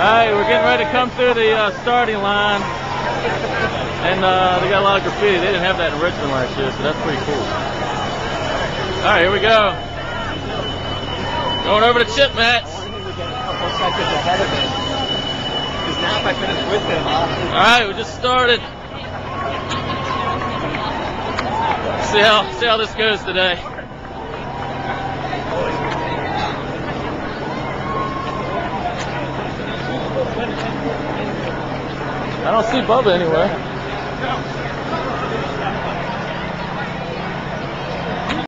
Alright, we're getting ready to come through the starting line. And they got a lot of graffiti. They didn't have that in Richmond last year, so that's pretty cool. Alright, here we go. Going over to chip mats. Alright, we just started. See how this goes today. I don't see Bubba anywhere.